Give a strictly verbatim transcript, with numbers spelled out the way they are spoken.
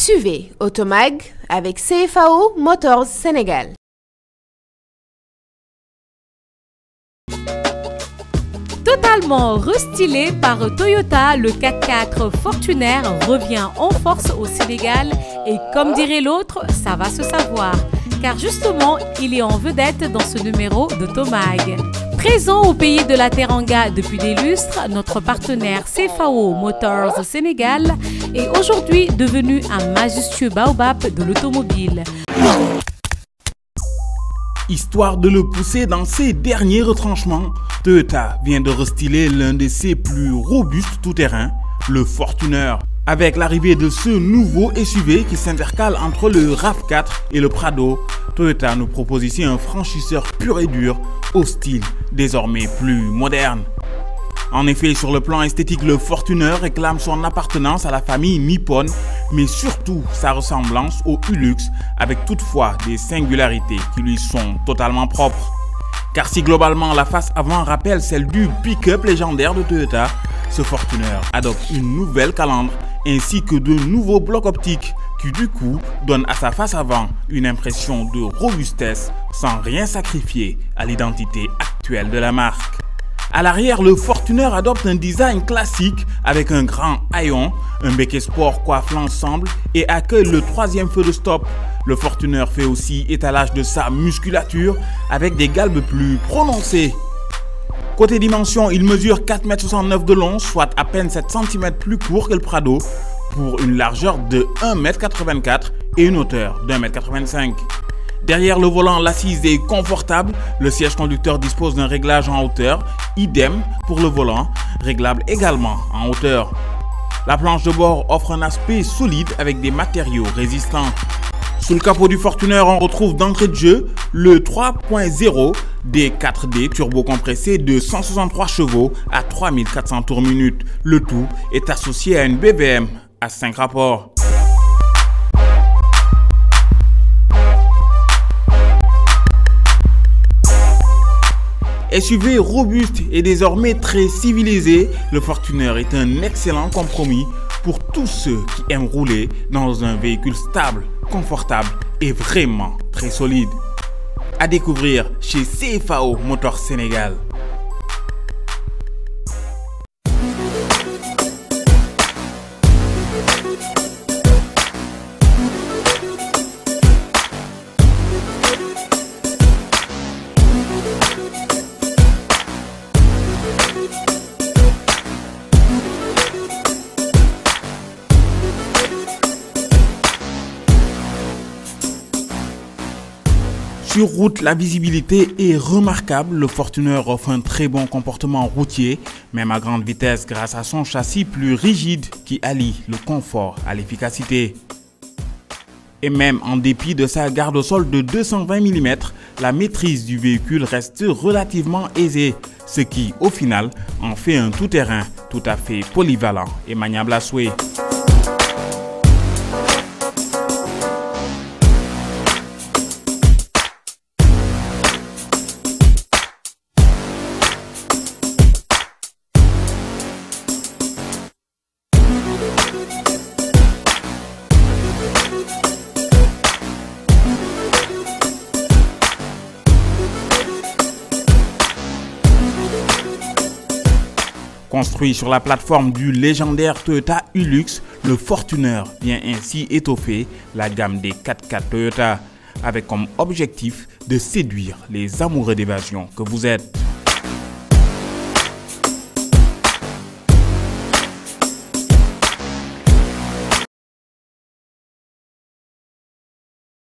S U V Automag avec C F A O Motors Sénégal. Totalement restylé par Toyota, le quatre-quatre Fortuner revient en force au Sénégal et comme dirait l'autre, ça va se savoir. Car justement, il est en vedette dans ce numéro d'Automag. Présent au pays de la Teranga depuis des lustres, notre partenaire C F A O Motors Sénégal est aujourd'hui devenu un majestueux baobab de l'automobile. Histoire de le pousser dans ses derniers retranchements, Toyota vient de restyler l'un de ses plus robustes tout-terrain, le Fortuner. Avec l'arrivée de ce nouveau S U V qui s'intercale entre le RAV quatre et le Prado, Toyota nous propose ici un franchisseur pur et dur au style désormais plus moderne. En effet, sur le plan esthétique, le Fortuner réclame son appartenance à la famille Nippon, mais surtout sa ressemblance au Hilux, avec toutefois des singularités qui lui sont totalement propres. Car si globalement la face avant rappelle celle du pick-up légendaire de Toyota, ce Fortuner adopte une nouvelle calandre ainsi que de nouveaux blocs optiques qui du coup donnent à sa face avant une impression de robustesse sans rien sacrifier à l'identité actuelle de la marque. À l'arrière, le Fortuner adopte un design classique avec un grand haillon, un becquet sport coiffe l'ensemble et accueille le troisième feu de stop. Le Fortuner fait aussi étalage de sa musculature avec des galbes plus prononcées. Côté dimension, il mesure quatre mètres soixante-neuf de long, soit à peine sept centimètres plus court que le Prado, pour une largeur de un mètre quatre-vingt-quatre et une hauteur d'un mètre quatre-vingt-cinq. Derrière le volant, l'assise est confortable, le siège conducteur dispose d'un réglage en hauteur, idem pour le volant, réglable également en hauteur. La planche de bord offre un aspect solide avec des matériaux résistants. Sous le capot du Fortuner, on retrouve d'entrée de jeu le trois point zéro D quatre D turbo-compressé de cent soixante-trois chevaux à trois mille quatre cents tours minute. Le tout est associé à une B V M à cinq rapports. S U V robuste et désormais très civilisé, le Fortuner est un excellent compromis pour tous ceux qui aiment rouler dans un véhicule stable, confortable et vraiment très solide. À découvrir chez C F A O Motors Sénégal. Sur route, la visibilité est remarquable. Le Fortuner offre un très bon comportement routier, même à grande vitesse grâce à son châssis plus rigide qui allie le confort à l'efficacité. Et même en dépit de sa garde au sol de deux cent vingt millimètres, la maîtrise du véhicule reste relativement aisée, ce qui, au final, en fait un tout-terrain tout à fait polyvalent et maniable à souhait. Construit sur la plateforme du légendaire Toyota Hilux, le Fortuner vient ainsi étoffer la gamme des quatre-quatre Toyota, avec comme objectif de séduire les amoureux d'évasion que vous êtes.